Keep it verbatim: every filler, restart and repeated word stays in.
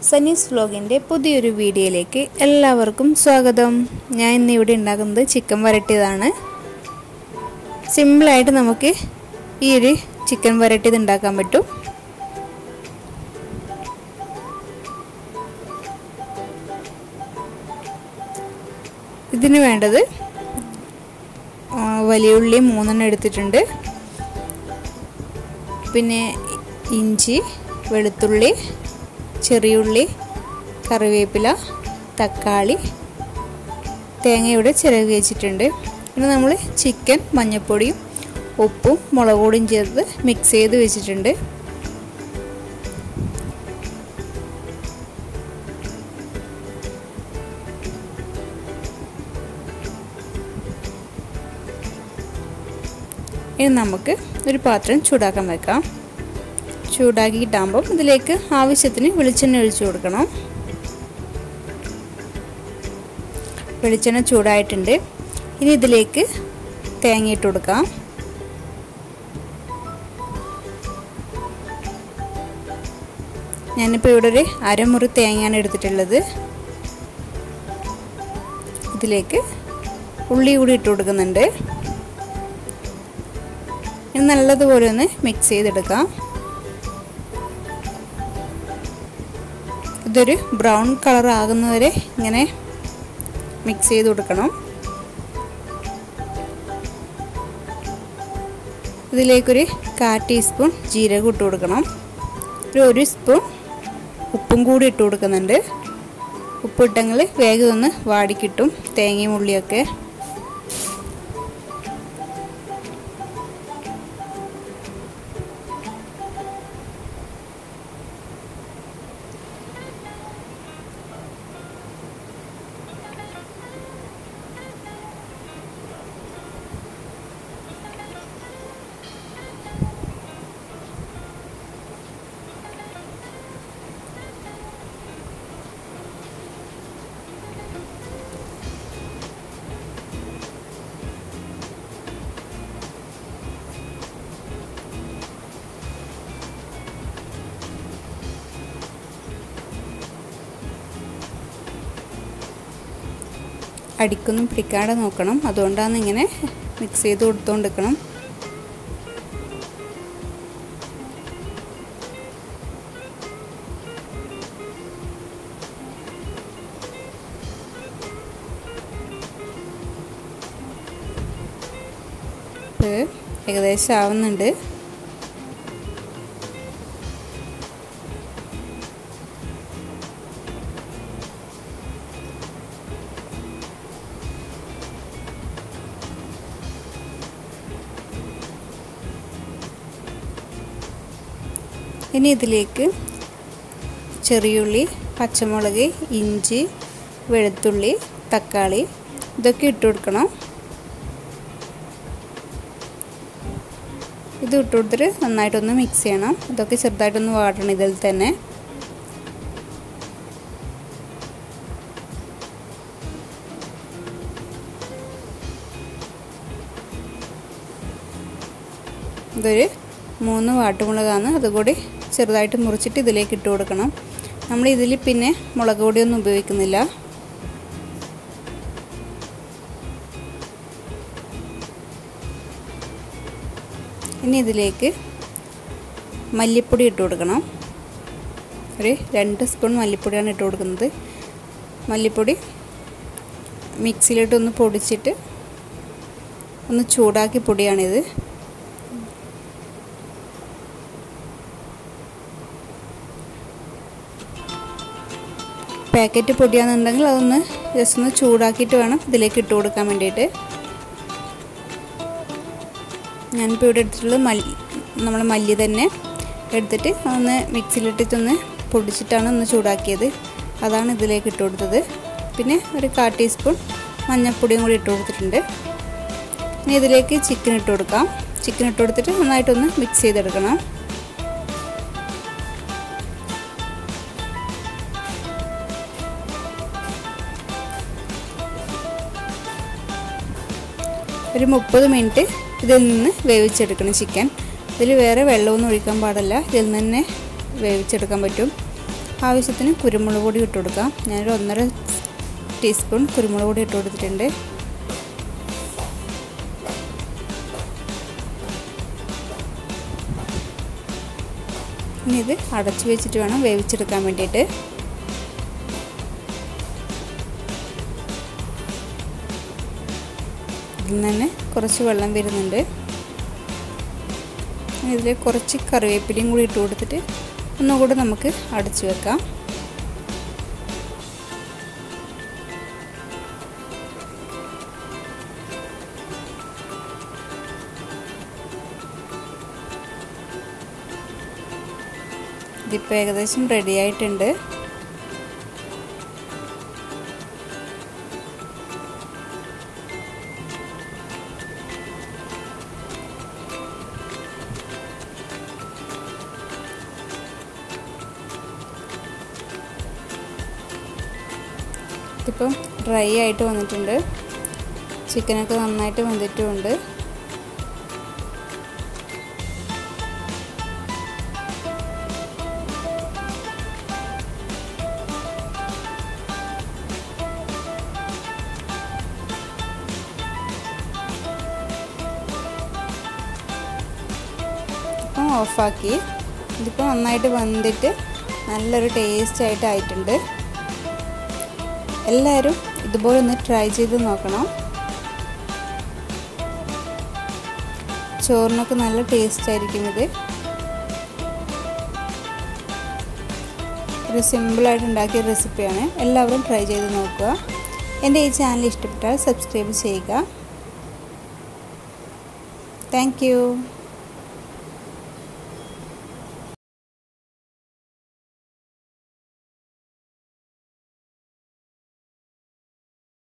സനീസ് വ്ലോഗിൻ്റെ പുതിയൊരു വീഡിയോയിലേക്ക് എല്ലാവർക്കും സ്വാഗതം. ഞാൻ ഇന്ന് ഇവിടെ ഉണ്ടാക്കുന്നത് ചിക്കൻ വരട്ടിയതാണ്. സിമ്പിളായിട്ട് നമുക്ക് ഈ ഒരു ചിക്കൻ വരട്ടിയത് ഉണ്ടാക്കാൻ പറ്റും. ഇതിന് വേണ്ടത് വലിയ ഉള്ളി മൂന്നെണ്ണം എടുത്തിട്ടുണ്ട്. പിന്നെ ഇഞ്ചി, വെളുത്തുള്ളി, ചെറിയുള്ളി, കറിവേപ്പില, തക്കാളി, തേങ്ങ ഇവിടെ ചിരകി വെച്ചിട്ടുണ്ട്. പിന്നെ നമ്മൾ ചിക്കൻ മഞ്ഞൾപ്പൊടിയും ഉപ്പും മുളക് പൊടിയും ചേർത്ത് മിക്സ് ചെയ്ത് വെച്ചിട്ടുണ്ട്. ഇനി നമുക്ക് ഒരു പാത്രം ചൂടാക്കാൻ വെക്കാം. ചൂടാക്കിയിട്ടാകുമ്പോൾ ഇതിലേക്ക് ആവശ്യത്തിന് വെളിച്ചെണ്ണ ഒഴിച്ചു കൊടുക്കണം. വെളിച്ചെണ്ണ ചൂടായിട്ടുണ്ട്. ഇനി ഇതിലേക്ക് തേങ്ങ ഇട്ട് കൊടുക്കാം. ഞാനിപ്പോൾ ഇവിടെ ഒരു അരമുറി തേങ്ങയാണ് എടുത്തിട്ടുള്ളത്. ഇതിലേക്ക് ഉള്ളി കൂടി ഇട്ട് കൊടുക്കുന്നുണ്ട്. ഇനി നല്ലതുപോലെ ഒന്ന് മിക്സ് ചെയ്തെടുക്കാം. ഇതൊരു ബ്രൗൺ കളർ ആകുന്നവരെ ഇങ്ങനെ മിക്സ് ചെയ്ത് കൊടുക്കണം. ഇതിലേക്കൊരു കാൽ ടീസ്പൂൺ ജീരകം ഇട്ട് കൊടുക്കണം. ഒരു ഒരു സ്പൂൺ ഉപ്പും കൂടി ഇട്ട് കൊടുക്കുന്നുണ്ട്. ഉപ്പിട്ടെങ്കിൽ വേഗം ഒന്ന് വാടിക്കിട്ടും തേങ്ങയും ഉള്ളിയൊക്കെ. അടിക്കൊന്നും പിടിക്കാതെ നോക്കണം. അതുകൊണ്ടാണ് ഇങ്ങനെ മിക്സ് ചെയ്ത് കൊടുത്തുകൊണ്ടിരിക്കണം. ഏകദേശം ആവുന്നുണ്ട്. ഇനി ഇതിലേക്ക് ചെറിയുള്ളി, പച്ചമുളക്, ഇഞ്ചി, വെളുത്തുള്ളി, തക്കാളി ഇതൊക്കെ ഇട്ട് കൊടുക്കണം. ഇത് ഇട്ട് കൊടുത്തിട്ട് നന്നായിട്ടൊന്ന് മിക്സ് ചെയ്യണം. ഇതൊക്കെ ചെറുതായിട്ടൊന്ന് വാടണം ഇതിൽ തന്നെ. ഇതൊരു മൂന്ന് വാട്ടുമുളകാണ്. അതുകൂടി ചെറുതായിട്ട് മുറിച്ചിട്ട് ഇതിലേക്ക് ഇട്ട് കൊടുക്കണം. നമ്മൾ ഇതിൽ പിന്നെ മുളക് പൊടിയൊന്നും ഉപയോഗിക്കുന്നില്ല. ഇനി ഇതിലേക്ക് മല്ലിപ്പൊടി ഇട്ട് കൊടുക്കണം. ഒരു രണ്ട് സ്പൂൺ മല്ലിപ്പൊടിയാണ് ഇട്ട് കൊടുക്കുന്നത്. മല്ലിപ്പൊടി മിക്സിയിലിട്ടൊന്ന് പൊടിച്ചിട്ട് ഒന്ന് ചൂടാക്കി പൊടിയാണിത്. പാക്കറ്റ് പൊടിയാണെന്നുണ്ടെങ്കിൽ അതൊന്ന് ജസ്റ്റ് ഒന്ന് ചൂടാക്കിയിട്ട് വേണം ഇതിലേക്ക് ഇട്ട് കൊടുക്കാൻ വേണ്ടിയിട്ട്. ഞാനിപ്പോൾ ഇവിടെ എടുത്തിട്ടുള്ളത് മല്ലി നമ്മൾ മല്ലി തന്നെ എടുത്തിട്ട് ഒന്ന് മിക്സിയിലിട്ടിട്ടൊന്ന് പൊടിച്ചിട്ടാണ് ഒന്ന് ചൂടാക്കിയത്. അതാണ് ഇതിലേക്ക് ഇട്ട് കൊടുത്തത്. പിന്നെ ഒരു കാൽ ടീസ്പൂൺ മഞ്ഞൾപ്പൊടിയും കൂടി ഇട്ട് കൊടുത്തിട്ടുണ്ട്. ഇനി ഇതിലേക്ക് ചിക്കൻ ഇട്ട് കൊടുക്കാം. ചിക്കൻ ഇട്ട് കൊടുത്തിട്ട് നന്നായിട്ടൊന്ന് മിക്സ് ചെയ്തെടുക്കണം. ഒരു മുപ്പത് മിനിറ്റ് ഇതിൽ നിന്ന് വേവിച്ചെടുക്കണം ചിക്കൻ. ഇതിൽ വേറെ വെള്ളമൊന്നും ഒഴിക്കാൻ പാടില്ല. ഇതിൽ നിന്ന് തന്നെ വേവിച്ചെടുക്കാൻ പറ്റും. ആവശ്യത്തിന് കുരുമുളക് പൊടി ഇട്ട് കൊടുക്കാം. ഞാനൊരു ഒന്നര ടീസ്പൂൺ കുരുമുളക് പൊടി ഇട്ട് കൊടുത്തിട്ടുണ്ട്. ഇനി ഇത് അടച്ചു വെച്ചിട്ട് വേണം വേവിച്ചെടുക്കാൻ വേണ്ടിയിട്ട്. ഇതിൽ നിന്ന് തന്നെ കുറച്ച് വെള്ളം വരുന്നുണ്ട്. ഇതിൽ കുറച്ച് കറിവേപ്പിലയും കൂടി ഇട്ട് കൊടുത്തിട്ട് ഒന്നുകൂടി നമുക്ക് അടച്ചു വെക്കാം. ഇതിപ്പോൾ ഏകദേശം റെഡി ആയിട്ടുണ്ട്. ഇതിപ്പം ഡ്രൈ ആയിട്ട് വന്നിട്ടുണ്ട്. ചിക്കനൊക്കെ നന്നായിട്ട് വെന്തിട്ടുമുണ്ട്. ഇപ്പം ഓഫാക്കി. ഇതിപ്പോൾ നന്നായിട്ട് വെന്തിട്ട് നല്ലൊരു ടേസ്റ്റ് ആയിട്ട് ആയിട്ടുണ്ട്. എല്ലാവരും ഇതുപോലെ ഒന്ന് ട്രൈ ചെയ്ത് നോക്കണം. ചോറിനൊക്കെ നല്ല ടേസ്റ്റ് ആയിരിക്കും ഇത്. ഒരു സിമ്പിളായിട്ട് ഉണ്ടാക്കിയ റെസിപ്പിയാണ്. എല്ലാവരും ട്രൈ ചെയ്ത് നോക്കുക. എൻ്റെ ഈ ചാനൽ ഇഷ്ടപ്പെട്ടാൽ സബ്സ്ക്രൈബ് ചെയ്യുക. Thank U.